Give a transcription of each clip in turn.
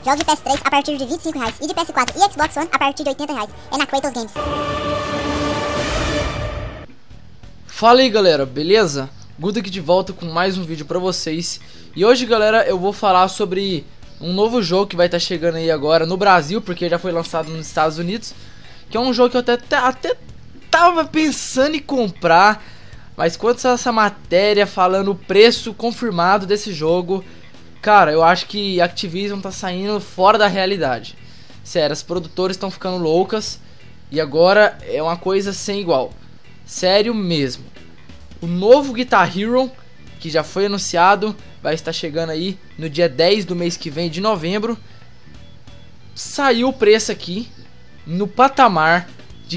Jogos de PS3 a partir de R$25 e de PS4 e Xbox One a partir de R$80. É na Kratos Games. Fala aí galera, beleza? Guto aqui de volta com mais um vídeo pra vocês. E hoje galera eu vou falar sobre um novo jogo que vai estar chegando aí agora no Brasil, porque já foi lançado nos Estados Unidos. Que é um jogo que eu até tava pensando em comprar, mas quando saiu essa matéria falando o preço confirmado desse jogo, cara, eu acho que Activision tá saindo fora da realidade. Sério, as produtoras estão ficando loucas e agora é uma coisa sem igual. Sério mesmo. O novo Guitar Hero, que já foi anunciado, vai estar chegando aí no dia 10 do mês que vem, de novembro. Saiu o preço aqui no patamar de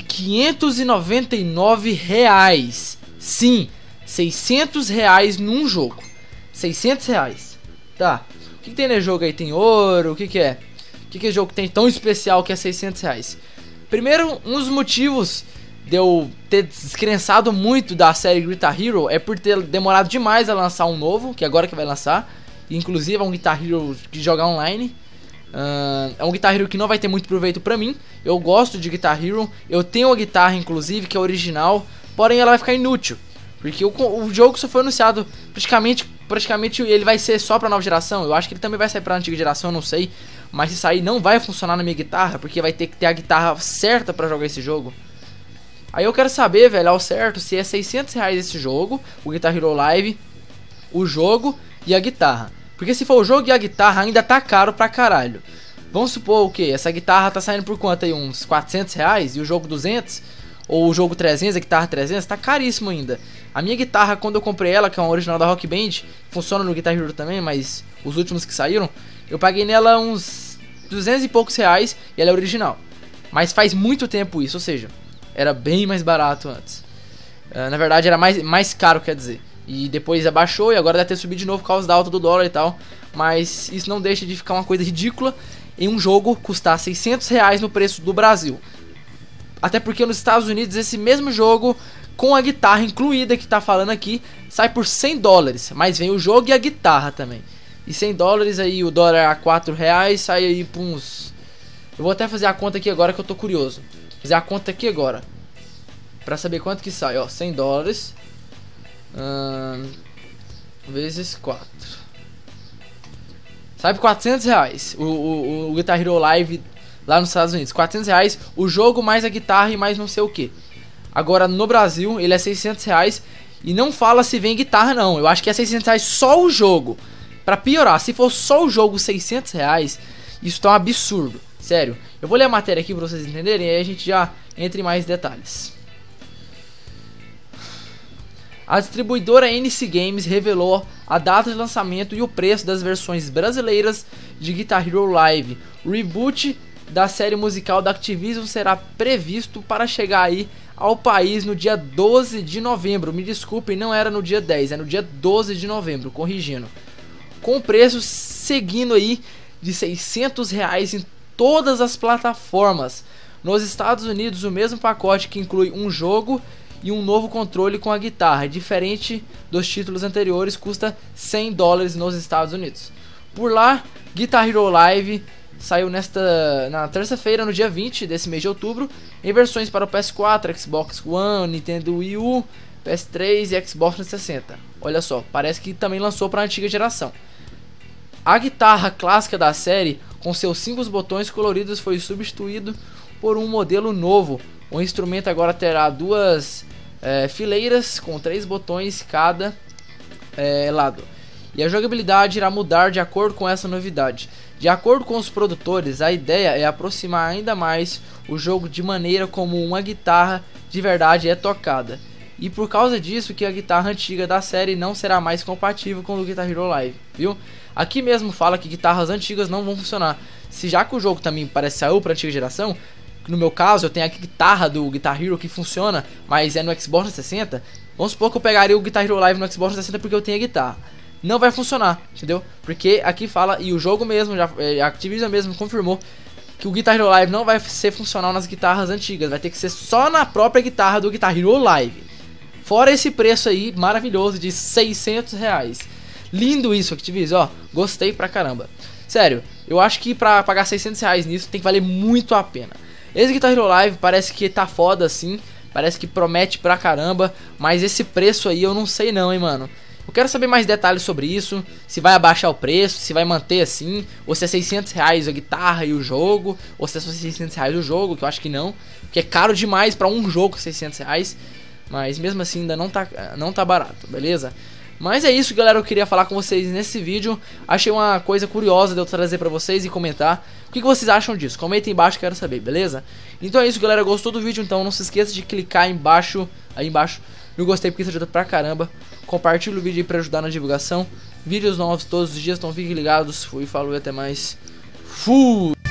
R$599. Sim, R$600 num jogo. R$600. Tá, o que tem nesse jogo aí? Tem ouro? O que é? O que esse jogo tem tão especial que é R$600? Primeiro, um dos motivos de eu ter descrençado muito da série Guitar Hero é por ter demorado demais a lançar um novo, que agora que vai lançar. Inclusive é um Guitar Hero que joga online. É um Guitar Hero que não vai ter muito proveito pra mim. Eu gosto de Guitar Hero. Eu tenho a guitarra inclusive, que é original. Porém ela vai ficar inútil, porque o jogo só foi anunciado praticamente ele vai ser só pra nova geração. Eu acho que ele também vai sair pra antiga geração, eu não sei. Mas se sair não vai funcionar na minha guitarra, porque vai ter que ter a guitarra certa pra jogar esse jogo. Aí eu quero saber, velho, ao certo, se é R$600 esse jogo, o Guitar Hero Live, o jogo e a guitarra. Porque se for o jogo e a guitarra ainda tá caro pra caralho. Vamos supor o que? Essa guitarra tá saindo por quanto aí? Uns R$400 e o jogo 200? Ou o jogo 300, a guitarra 300, tá caríssimo ainda. A minha guitarra, quando eu comprei ela, que é uma original da Rock Band, funciona no Guitar Hero também, mas os últimos que saíram, eu paguei nela uns 200 e poucos reais e ela é original. Mas faz muito tempo isso, ou seja, era bem mais barato antes. Na verdade era mais caro, quer dizer. E depois abaixou e agora deve ter subido de novo por causa da alta do dólar e tal. Mas isso não deixa de ficar uma coisa ridícula em um jogo custar R$600 no preço do Brasil. Até porque nos Estados Unidos esse mesmo jogo, com a guitarra incluída que tá falando aqui, sai por $100. Mas vem o jogo e a guitarra também. E $100 aí, o dólar a R$4, sai aí por uns... Eu vou até fazer a conta aqui agora que eu tô curioso. Fazer a conta aqui agora, pra saber quanto que sai, ó. $100 vezes 4. Sai por R$400 o Guitar Hero Live lá nos Estados Unidos. R$400 o jogo mais a guitarra e mais não sei o que. Agora no Brasil ele é R$600 e não fala se vem guitarra não. Eu acho que é R$600 só o jogo. Pra piorar, se for só o jogo R$600, isso tá um absurdo. Sério, eu vou ler a matéria aqui pra vocês entenderem e aí a gente já entra em mais detalhes. A distribuidora NC Games revelou a data de lançamento e o preço das versões brasileiras de Guitar Hero Live. O reboot da série musical da Activision será previsto para chegar aí ao país no dia 12 de novembro. Me desculpem, não era no dia 10, é no dia 12 de novembro, corrigindo. Com o preço seguindo aí de R$600 em todas as plataformas. Nos Estados Unidos, o mesmo pacote que inclui um jogo e um novo controle com a guitarra, diferente dos títulos anteriores, custa $100 nos Estados Unidos. Por lá, Guitar Hero Live saiu na terça-feira, no dia 20 desse mês de outubro, em versões para o PS4, Xbox One, Nintendo Wii U, PS3 e Xbox 360. Olha só, parece que também lançou para a antiga geração. A guitarra clássica da série, com seus 5 botões coloridos, foi substituído por um modelo novo. O instrumento agora terá duas fileiras com 3 botões cada lado. E a jogabilidade irá mudar de acordo com essa novidade. De acordo com os produtores, a ideia é aproximar ainda mais o jogo de maneira como uma guitarra de verdade é tocada. E por causa disso que a guitarra antiga da série não será mais compatível com o Guitar Hero Live, viu? Aqui mesmo fala que guitarras antigas não vão funcionar. Se já que o jogo também parece saiu para a antiga geração, no meu caso eu tenho a guitarra do Guitar Hero que funciona, mas é no Xbox 360, vamos supor que eu pegaria o Guitar Hero Live no Xbox 360 porque eu tenho a guitarra. Não vai funcionar, entendeu? Porque aqui fala, e o jogo mesmo, a Activision mesmo confirmou que o Guitar Hero Live não vai ser funcional nas guitarras antigas, vai ter que ser só na própria guitarra do Guitar Hero Live. Fora esse preço aí maravilhoso de R$600. Lindo isso, Activision, ó, gostei pra caramba. Sério, eu acho que pra pagar 600 reais nisso tem que valer muito a pena. Esse Guitar Hero Live parece que tá foda assim, parece que promete pra caramba, mas esse preço aí eu não sei não, hein, mano. Eu quero saber mais detalhes sobre isso, se vai abaixar o preço, se vai manter assim, ou se é 600 reais a guitarra e o jogo, ou se é só 600 reais o jogo, que eu acho que não, porque é caro demais pra um jogo 600 reais, mas mesmo assim ainda não tá barato, beleza? Mas é isso, galera, eu queria falar com vocês nesse vídeo. Achei uma coisa curiosa de eu trazer pra vocês e comentar. O que vocês acham disso? Comenta aí embaixo, quero saber, beleza? Então é isso, galera, gostou do vídeo? Então não se esqueça de clicar aí embaixo no gostei, porque isso ajuda pra caramba. Compartilha o vídeo aí pra ajudar na divulgação. Vídeos novos todos os dias, então fiquem ligados. Fui, falou e até mais. Fui!